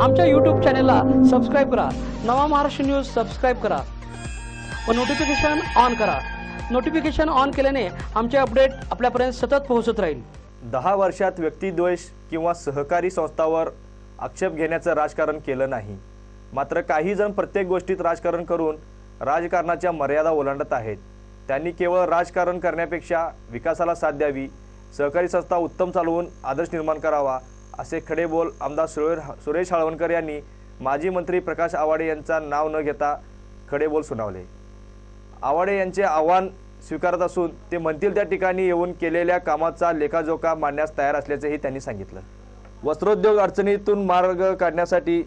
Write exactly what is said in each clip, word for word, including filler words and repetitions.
आमच्या यूट्यूब चॅनेलला सबस्क्राईब करा। नवा महाराष्ट्र न्यूज सबस्क्राईब करा व नोटिफिकेशन ऑन करा। नोटिफिकेशन ऑन केल्याने आमचे अपडेट आपल्यापर्यंत सतत पोहोचत राहील। दहा वर्षात व्यक्तिद्वेष किंवा सहकारी संस्थावर आक्षेप घेण्याचं राजकारण केलं नाही, मात्र काही जण प्रत्येक गोष्टीत राजकारण करून राजकारणाच्या मर्यादा ओलांडत आहेत। त्यांनी केवळ राजकारण करण्यापेक्षा विकासाला साथ द्यावी, सहकारी संस्था उत्तम चालवून आदर्श निर्माण करावा, असे खडे बोल आमदार सुरेश हळवणकर यांनी माजी मंत्री प्रकाश आवाडे यांचा नाव न घेता खडे बोल सुनावले। आवाडे यांचे आव्हान स्वीकारत असून ते म्हणतील त्या ठिकाणी येऊन केलेल्या कामाचा लेखाजोखा मांडण्यास तयार असल्याचेही त्यांनी सांगितलं। वस्त्रोद्योग अडचणीतून मार्ग काढण्यासाठी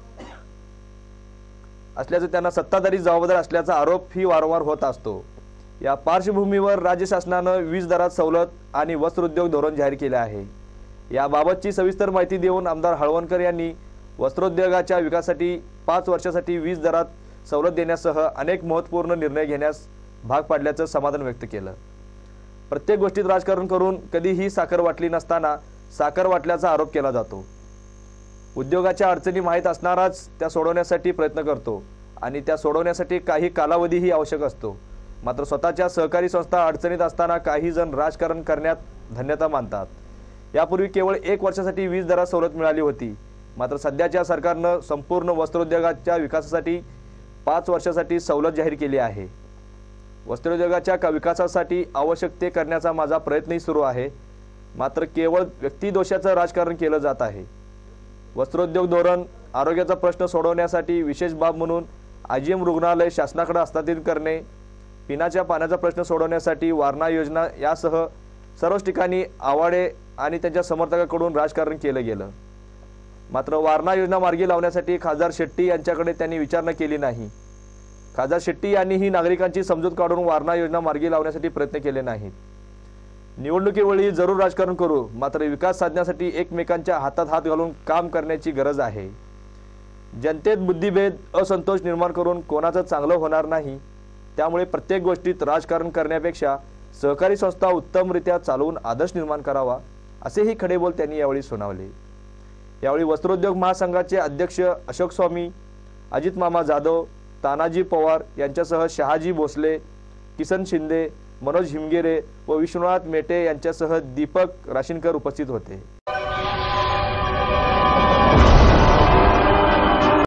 असल्याचं त्यांना सत्ताधारी जबाबदार असल्याचा आरोपही वारंवार होत असतो। या पार्श्वभूमीवर राज्य शासनाने वीज दरात सवलत आणि वस्त्रोद्योग धोरण जाहीर केले आहे। याबाबतची सविस्तर माहिती देऊन आमदार हळवणकर यांनी वस्त्रोद्योगाच्या विकासासाठी पाच वर्षासाठी वीज दरात सवलत देण्यासह अनेक महत्त्वपूर्ण निर्णय घेण्यास भाग पाडल्याचं समाधान व्यक्त केलं। प्रत्येक गोष्टीत राजकारण करून कधीही साखर वाटली नसताना साखर वाटल्याचा आरोप केला जातो। उद्योगाच्या अडचणी माहीत असणाराच त्या सोडवण्यासाठी प्रयत्न करतो आणि त्या सोडवण्यासाठी काही कालावधीही आवश्यक असतो। मात्र स्वतःच्या सहकारी संस्था अडचणीत असताना काही जण राजकारण करण्यात धन्यता मानतात। यापूर्वी केवळ एक वर्षासाठी वीज दरात सवलत मिळाली होती, मात्र सध्याच्या सरकारनं संपूर्ण वस्त्रोद्योगाच्या विकासासाठी पाच वर्षासाठी सवलत जाहीर केली आहे। वस्त्रोद्योगाच्या विकासासाठी आवश्यक ते करण्याचा माझा प्रयत्नही सुरू आहे, मात्र केवळ व्यक्तिदोषाचं राजकारण केलं जात आहे। वस्त्रोद्योग धोरण, आरोग्याचा प्रश्न सोडवण्यासाठी विशेष बाब म्हणून आयजीएम रुग्णालय शासनाकडे हस्तांतरित करणे, पिण्याच्या पाण्याचा प्रश्न सोडवण्यासाठी वारणा योजना यासह सर्वच ठिकाणी आवाडे आणि त्यांच्या समर्थकांकडून राजकारण केलं गेलं। मात्र वारणा योजना मार्गी लावण्यासाठी खासदार शेट्टी यांच्याकडे त्यांनी विचारणा केली नाही। खासदार शेट्टी यांनीही नागरिकांची समजूत काढून वारणा योजना मार्गी लावण्यासाठी प्रयत्न केले नाहीत। निवडणुकीवेळी जरूर राजकारण करू, मात्र विकास साधण्यासाठी एकमेकांच्या हातात हात घालून काम करण्याची गरज आहे। जनतेत बुद्धिभेद, असंतोष निर्माण करून कोणाचं चांगलं होणार नाही। त्यामुळे प्रत्येक गोष्टीत राजकारण करण्यापेक्षा सहकारी संस्था उत्तमरित्या चालवून आदर्श निर्माण करावा, असेही खडे बोल त्यांनी यावेळी सुनावले। यावेळी वस्त्रोद्योग महासंघाचे अध्यक्ष अशोक स्वामी, अजित मामा जाधव, तानाजी पवार यांच्यासह शहाजी भोसले, किसन शिंदे, मनोज हिमगिरे व विश्वनाथ मेटे यांच्यासह दीपक राशीनकर उपस्थित होते।